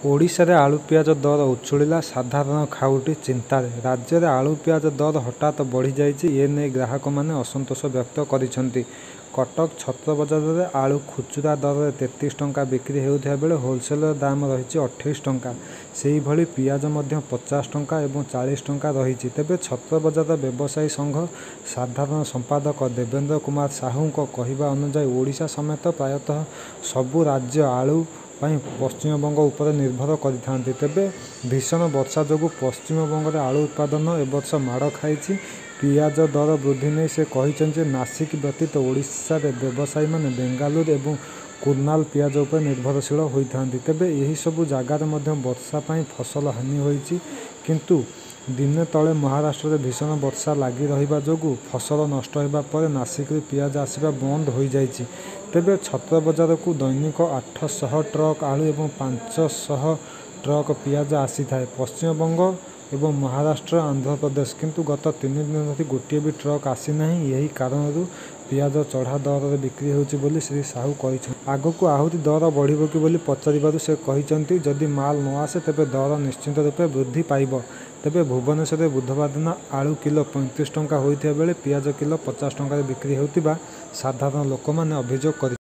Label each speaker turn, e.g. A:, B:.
A: ଓଡ଼ିଶାରେ ଆଳୁ ପିଆଜ ଦର ଉଛୁଳିଲା, ସାଧାରଣ ଖାଉଟି ଚିନ୍ତାରେ। ରାଜ୍ୟରେ ଆଳୁ ପିଆଜ ଦର ହଠାତ୍ ବଢ଼ିଯାଇଛି। ଏ ନେଇ ଗ୍ରାହକମାନେ ଅସନ୍ତୋଷ ବ୍ୟକ୍ତ କରିଛନ୍ତି। କଟକ ଛତ୍ର ବଜାରରେ ଆଳୁ ଖୁଚୁରା ଦରରେ 33 ଟଙ୍କା ବିକ୍ରି ହେଉଥିବା ବେଳେ ହୋଲସେଲର ଦାମ ରହିଛି 28 ଟଙ୍କା। ସେହିଭଳି ପିଆଜ ମଧ୍ୟ 50 ଟଙ୍କା ଏବଂ 40 ଟଙ୍କା ରହିଛି। ତେବେ ଛତ୍ର ବଜାର ବ୍ୟବସାୟୀ ସଂଘ ସାଧାରଣ ସମ୍ପାଦକ ଦେବେନ୍ଦ୍ର କୁମାର ସାହୁଙ୍କ କହିବା ଅନୁଯାୟୀ ଓଡ଼ିଶା ସମେତ ପ୍ରାୟତଃ ସବୁ ରାଜ୍ୟ ଆଳୁ ପାଇଁ ପଶ୍ଚିମବଙ୍ଗ ଉପରେ ନିର୍ଭର କରିଥାନ୍ତି। ତେବେ ଭୀଷଣ ବର୍ଷା ଯୋଗୁଁ ପଶ୍ଚିମବଙ୍ଗରେ ଆଳୁ ଉତ୍ପାଦନ ଏବର୍ଷ ମାଡ଼ ଖାଇଛି। ପିଆଜ ଦର ବୃଦ୍ଧି ନେଇ ସେ କହିଛନ୍ତି ଯେ ନାସିକ ବ୍ୟତୀତ ଓଡ଼ିଶାରେ ବ୍ୟବସାୟୀମାନେ ବେଙ୍ଗାଲୁରୁ ଏବଂ କୁର୍ଣ୍ଣାଲ ପିଆଜ ଉପରେ ନିର୍ଭରଶୀଳ ହୋଇଥାନ୍ତି। ତେବେ ଏହିସବୁ ଜାଗାରେ ମଧ୍ୟ ବର୍ଷା ପାଇଁ ଫସଲ ହାନି ହୋଇଛି। କିନ୍ତୁ ଦିନେ ତଳେ ମହାରାଷ୍ଟ୍ରରେ ଭୀଷଣ ବର୍ଷା ଲାଗି ରହିବା ଯୋଗୁଁ ଫସଲ ନଷ୍ଟ ହେବା ପରେ ନାସିକରୁ ପିଆଜ ଆସିବା ବନ୍ଦ ହୋଇଯାଇଛି। ତେବେ ଛତ୍ର ବଜାରକୁ ଦୈନିକ 800 ଟ୍ରକ୍ ଆଳୁ ଏବଂ 500 ଟ୍ରକ୍ ପିଆଜ ଆସିଥାଏ। ପଶ୍ଚିମବଙ୍ଗ ଏବଂ ମହାରାଷ୍ଟ୍ର, ଆନ୍ଧ୍ରପ୍ରଦେଶ କିନ୍ତୁ ଗତ 3 ଦିନ ଧରି ଗୋଟିଏ ବି ଟ୍ରକ୍ ଆସିନାହିଁ। ଏହି କାରଣରୁ ପିଆଜ ଚଢ଼ା ଦରରେ ବିକ୍ରି ହେଉଛି ବୋଲି ଶ୍ରୀ ସାହୁ କହିଛନ୍ତି। ଆଗକୁ ଆହୁରି ଦର ବଢ଼ିବ କି ବୋଲି ପଚାରିବାରୁ ସେ କହିଛନ୍ତି, ଯଦି ମାଲ ନ ଆସେ ତେବେ ଦର ନିଶ୍ଚିତ ରୂପେ ବୃଦ୍ଧି ପାଇବ। ତେବେ ଭୁବନେଶ୍ୱରରେ ବୁଧବାର ଦିନ ଆଳୁ କିଲୋ 35 ଟଙ୍କା ହୋଇଥିବା ବେଳେ ପିଆଜ କିଲୋ 50 ଟଙ୍କାରେ ବିକ୍ରି ହେଉଥିବା ସାଧାରଣ ଲୋକମାନେ ଅଭିଯୋଗ କରିଛନ୍ତି।